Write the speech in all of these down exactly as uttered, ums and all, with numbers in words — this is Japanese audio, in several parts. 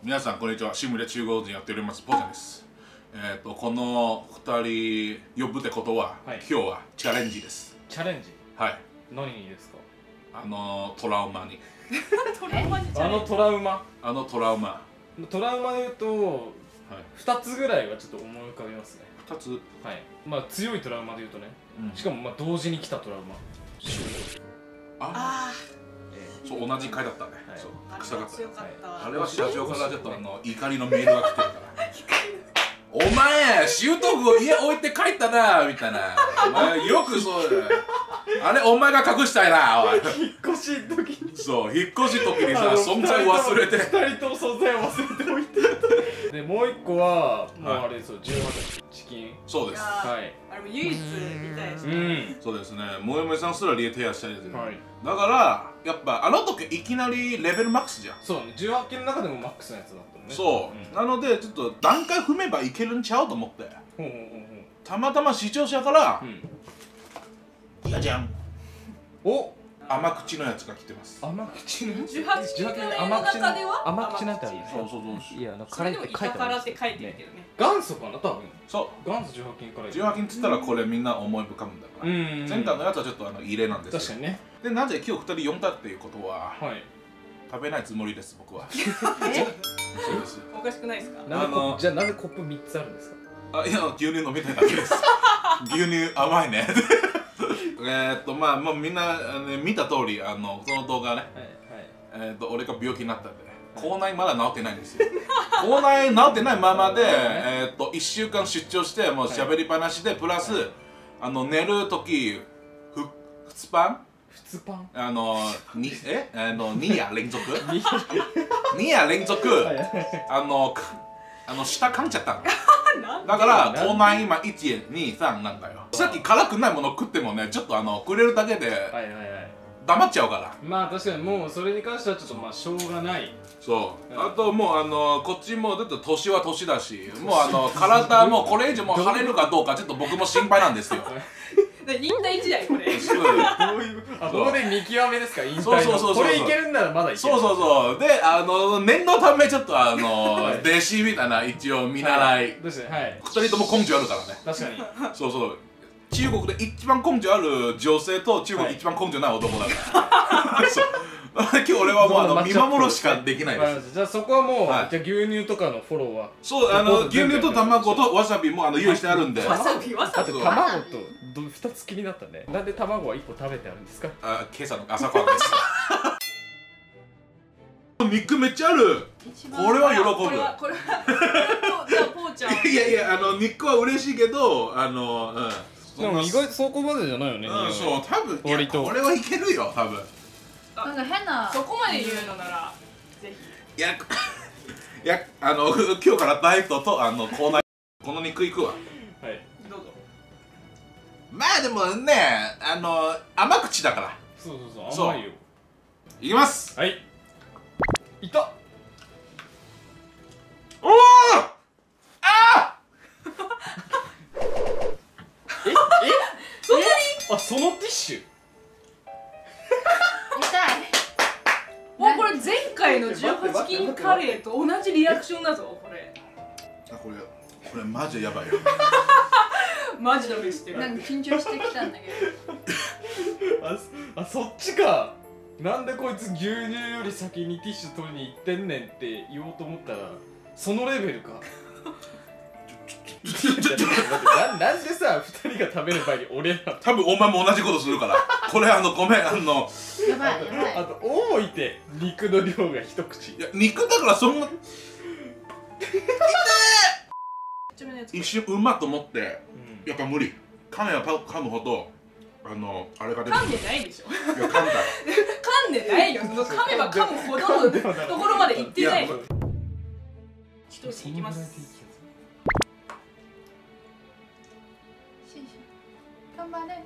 皆さんこんにちは。シムで中国人やっておりますポーちゃんです。えっ、ー、とこのふたり呼ぶってことは、はい、今日はチャレンジです。 チャレンジ。 はい。 何にですか？ あのトラウマに。 トラウマにあのトラウマ。 あのトラウマ。 トラウマで言うと、はい、ふたつぐらいはちょっと思い浮かびますね。 ふたつ。 はい。まあ強いトラウマで言うとね。うん、しかもまあ同時に来たトラウマ。 ああ。そう同じ回だったね。そう臭かった。あれは社長からちょっとあの怒りのメールが来てるから。お前習得を家置いて帰ったなみたいな。お前よくそうだよ。あれお前が隠したいな。おい。 引っ越し時に。 そう引っ越し時にさ存在忘れて。 二人とも存在を忘れておいて。でもう一個はもうあれですよ、じゅうはちチキン。 そうです。 はい。あれも唯一みたいですね。そうですね。もえもえさんすらリエテアしたいですよ。だからやっぱあの時いきなりレベルマックスじゃん。 そうね。じゅうはちきの中でもマックスのやつだったもんね。 そう。なのでちょっと段階踏めばいけるんちゃうと思って。たまたま視聴者からいやじゃん。お。甘口のやつが来てます。 甘口のじゅうはちきんカレーの中では甘口なんてあるんですか？ そうそうそう。 いや、 カレーって書いてあるって書いてるけどね。 元祖かな多分。 そう。 元祖じゅうはちきんカレー。 じゅうはちきんっつったらこれみんな思い浮かぶんだから。前回のやつはちょっとあの異例なんですよ。 確かにね。 でなぜ今日ふたり呼んだっていうことは、食べないつもりです僕は。 え？そうです。おかしくないですか？ あのじゃあなんでコップみっつあるんですか？ あいや牛乳飲みたいだけです。牛乳甘いね。えっとまあまあみんな見た通りあのその動画ね。えっと俺が病気になったんで口内まだ治ってないんですよ。口内治ってないままでえっといっしゅうかん出張してもう喋りっぱなしでプラスあの寝る時ふふつパンふつパンあのにえあのに夜連続に夜連続あのあの舌噛んじゃったの。だから口内今いちにさんなんだよ。さっき辛くないもの食ってもねちょっとあのくれるだけで黙っちゃうから。 まあ確かにもうそれに関してはちょっとまあしょうがない。 そうあともうあのこっちもだって年は年だしもうあの体もこれ以上もう晴れるかどうかちょっと僕も心配なんですよ。 引退試合これ。 どういうあここで見極めですか引退の。そうそうそうそう。これいけるんならまだいける。 そうそうそうであの念のためちょっとあの弟子みたいな一応見習い。 確かにはい。 二人とも根性あるからね。 確かに。 そうそう。中国で一番根性ある女性と中国一番根性ない男だから。そう。今日俺はもうあの見守るしかできないです。 じゃあそこはもうじゃあ牛乳とかのフォローは。 そうあの牛乳と卵とわさびもあの用意してあるんで。 わさびわさび。 卵とふたつ気になったね。なんで卵はいっこ食べてあるんですか？ あ今朝の朝ごはんです。肉めっちゃある。これは喜ぶ。これはこれはじゃあポーちゃん。いやいやあの肉は嬉しいけどあのうん。 でも意外とそこまでじゃないよね。 うんそう多分割とこれはいけるよ多分。 なんか変なそこまで言うのならぜひ。 いやいやあの今日からダイエットとあの口内この肉いくわ。 はいどうぞ。 まあでもねあの甘口だから。 そうそうそう甘いよ。 いきます。 はい。いた。 おお。あ。 ええそんなに？ あそのティッシュ。 もうこれ前回のじゅうはちきんカレーと同じリアクションだぞこれ。 あこれこれマジでやばいよ。 マジの目してる。 なんか緊張してきたんだけど。ああそっちか。なんでこいつ牛乳より先にティッシュ取りに行ってんねんって言おうと思ったらそのレベルか。なんでさふたりが食べる前に俺ら多分お前も同じことするからこれあのごめんあのやばいやばい。 あと多いて肉の量が一口。いや肉だからそんな一瞬うまと思ってやっぱ無理。噛めば噛むほどあのあれが出て噛んでないでしょ。 いや噛んだ噛んでないよ。その噛めば噛むほどのところまで行ってない。一ついきます。 頑張れ。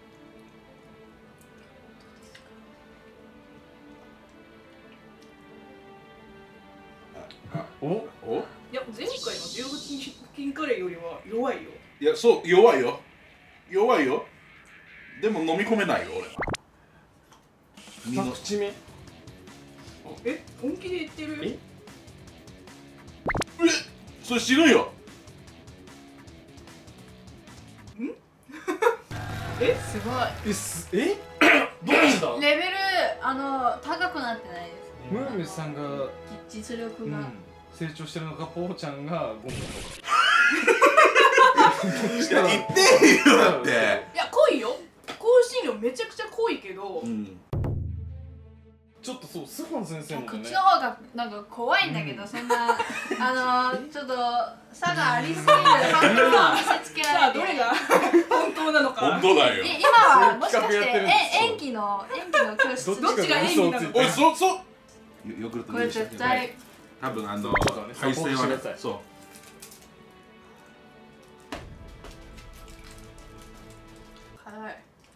おおいや前回のじゅうはちきんカレーよりは弱いよ。 いやそう弱いよ弱いよ。でも飲み込めないよ俺は。 二口目。 え本気で言ってる？ それ死ぬよ。 えすごい。 えすえどっちだレベルあの高くなってないです。 ムームさんが、う実力が。 ん、成長してるのかポーちゃんがゴムのいや言ってよだって。 いや濃いよ。香辛料めちゃくちゃ濃いけど、 うん。 ちょっとそうスファン先生もね口の方がなんか怖いんだけど、 うんそんなあのちょっと差がありすぎる反応を見せつけさられて。 あどれが本当なのか。 本当だよ。 え今はもしかしそういう企画やってるんてですよえ演技の演技の教室。 どっちが演技なのかおいそそ。ヨーグルトこれ絶対多分あのそうだね配線はねサポートしてください。 そう。 辛い。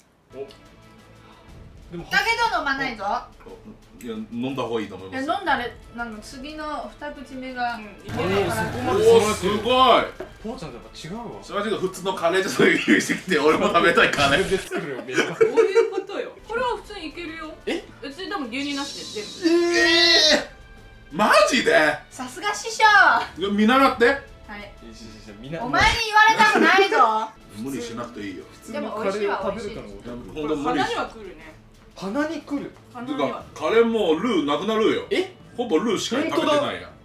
でもだけど飲まないぞ。 いや飲んだ方がいいと思いいやます。 飲んだらなんか次の二口目が。 うんいおけないから。 ーそこまでおおす揃えてるごい。 ポーちゃんとやっぱ違うわそれはちょっと普通のカレーちょっと用意してきて俺も食べたいカレー。 自分で作るよメーカーどういうことよ。これは普通にいけるよ。 え別に多分牛乳なしで全部。 ええマジで？ さすが師匠。はい見習って。 い。 みんなお前に言われたくないぞ。 無理しなくていいよ。 普通のカレーを食べるかのごとく本当無理し。 鼻にはくるね。 鼻にくる鼻にはてか。カレーもルーなくなるよ。 えほぼルーしか食べてないやん。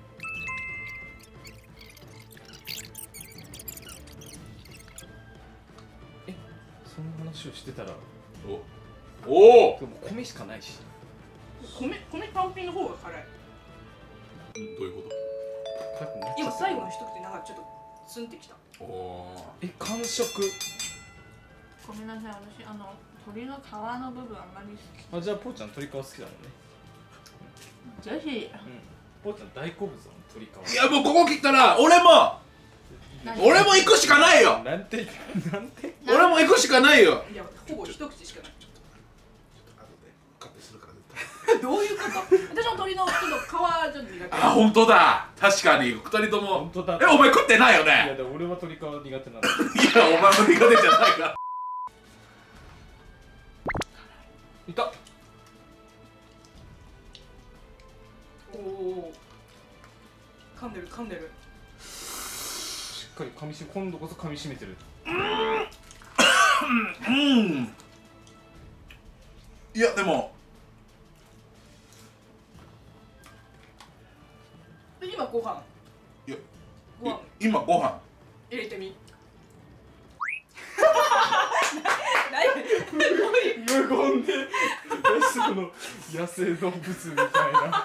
そんな話をしてたらおおお。 でも米しかないし米米単品の方が辛い。 どういうこ辛くなっちゃった今最後の一口なんかちょっとツンってきた。 と？おお。 え完食ごめんなさい、私あの鶏の皮の部分あんまり好あじゃあポーちゃん鶏皮好きだもんねき。ぜひ。 うんポーちゃん大好物だもん鶏皮いやもうここ切ったら俺も何俺も行くしかないよ。 なんてなんて俺も行くしかないよ。 いやほぼ一口しかない。 カットするから絶対。 どういうこと？私も鶏のちょっと皮ちょっと苦手。 あ本当だ。確かにふたりとも本。当だえお前食ってないよいやね。 でも俺は鶏皮苦手なんだいやお前も苦手じゃないから。 いたおお。噛んでる噛んでる。 しっかり噛みし今度こそ噛み締めてるうんいやでも今ご飯。 いやご飯今ご飯入れてみ。何？ 無言でその野生動物みたいな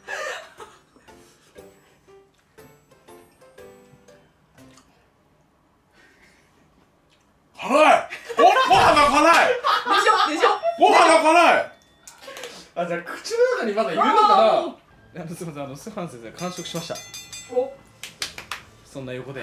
辛い。おご飯が辛い。 でしょでしょ。 ご飯が辛い。 あじゃあ口の中にまだいるのかなあのすみませんあのスファン先生完食しましたお。 そんな横で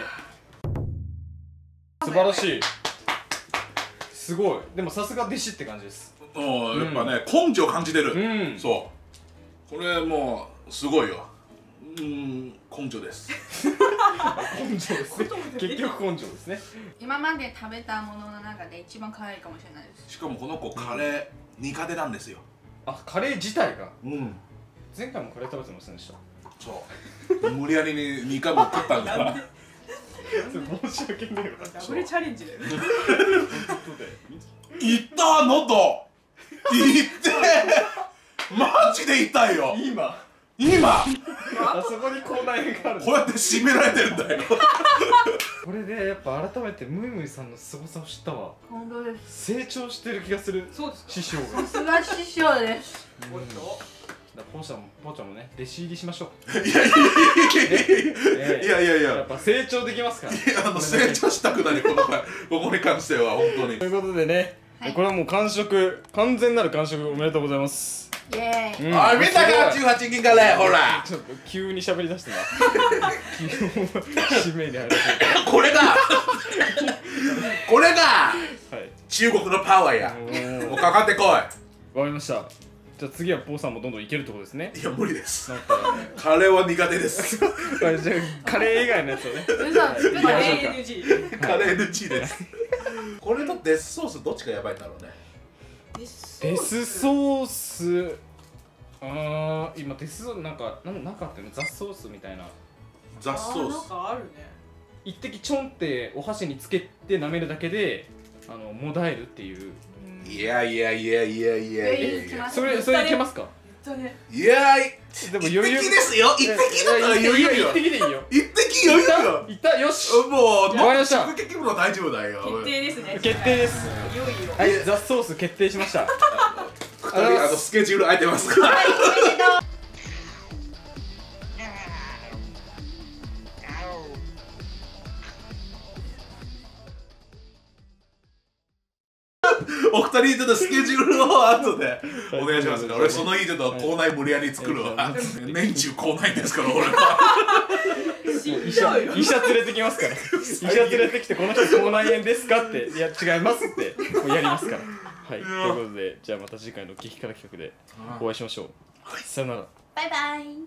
素晴らしいすごいでもさすが弟子って感じですおやっぱね根性感じてる。 うんそうこれもうすごいよ。うん根性です。 根性ですね結局根性ですね今まで食べたものの中で一番辛いかもしれないです。 しかもこの子カレー苦手なんですよ。 あカレー自体がうん前回もカレー食べてませんでしたそう無理やりににかいも食ったんだから申し訳ないわダブルチャレンジだよ。 いった喉いってマジで痛いよ今今あそこに口内炎があるこうやって締められてるんだよ。 これでやっぱ改めてムイムイさんの凄さを知ったわ本当です。 成長してる気がするそうですか。 師匠がさすが師匠です。 おっと。 だからポーちゃんもポーちゃんもね弟子入りしましょういやいやいやいやいやいやいややっぱ成長できますからあの成長したくなるこのここに関しては本当にということでね、 はいこれはもう完食完全なる完食おめでとうございます、 イエーイ。 うんおい見たかじゅうはち銀カレーほらちょっと急に喋り出したな急に締めに入らせてこれがこれがはい中国のパワーやおーもうかかってこわかりましたじゃあ次はポーさんもどんどんいけるってことですねいいや無理ですなったらねカレーは苦手ですはいじゃあカレー以外のやつをね嘘嘘まあいやエーエヌジー。 カレー エヌジー ですこれとデスソースどっちがやばいんだろうねデスソースあー今デスソースなんかなんなんかあったよねザソースみたいな雑ソース。 ああるね。 一滴ちょんってお箸につけて舐めるだけであのもだえるっていう。 いやいやいやいやいやいやいや。 それそれいけますか？ 言ったね。 いやー、 でも一滴ですよ。一滴だったら余裕よ。 一滴でいいよ。 一滴余裕よ。 いったよし。 もう、 わかりました直撃も大丈夫だよ。 決定ですね。 決定です。 いよいよ。 はい、ザ・ソース決定しました。 二人、あのスケジュール空いてますか？ はい、おめでとう。 お二人ちょっとスケジュールを後でお願いしますから、俺その日ちょっと口内無理やり作るわ。年中口内ですから俺は。 医者医者連れてきますから。医者連れてきてこの人口内炎ですかって、いや違いますってもうやりますから。はい、ということでじゃあまた次回の激辛企画でお会いしましょう。さよなら。 バイバイ。